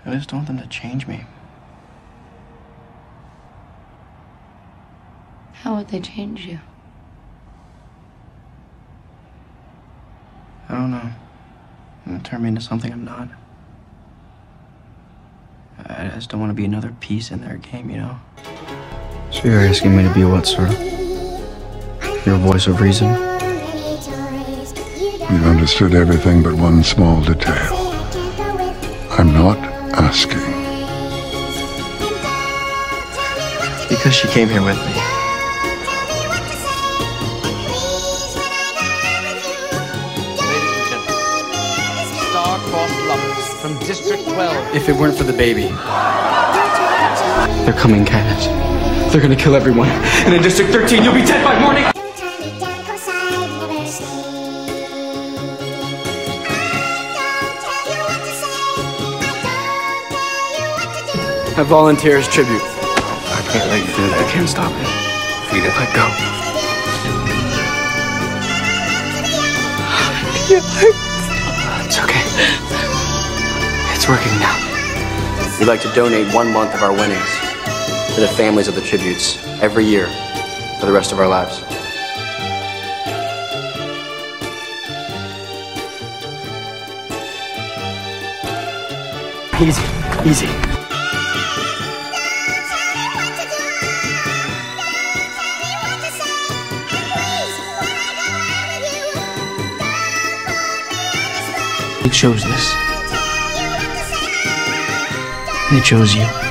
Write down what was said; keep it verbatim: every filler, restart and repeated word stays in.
I just don't want them to change me. How would they change you? I don't know. And turn me into something I'm not. I just don't want to be another piece in their game, you know? So you're asking me to be what, sir? Your voice of reason? You've understood everything but one small detail. I'm not asking. Because she came here with me. Ladies and gentlemen, star-crossed lovers from District twelve. If it weren't for the baby, they're coming, Cash. They're gonna kill everyone. And in District thirteen, you'll be dead by morning! I volunteer as tribute. I can't let you do that. I can't stop it. Feed it. Let go. It's okay. It's working now. We'd like to donate one month of our winnings to the families of the tributes every year for the rest of our lives. Easy, easy. He chose this. He chose you.